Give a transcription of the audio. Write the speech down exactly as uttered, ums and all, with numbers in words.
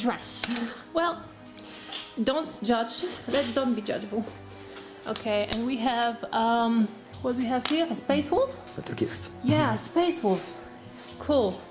dress. Well, don't judge. Let's don't be judgeful. Okay, and we have um, what we have here? A space wolf? The gift. Yeah, a space wolf. Cool.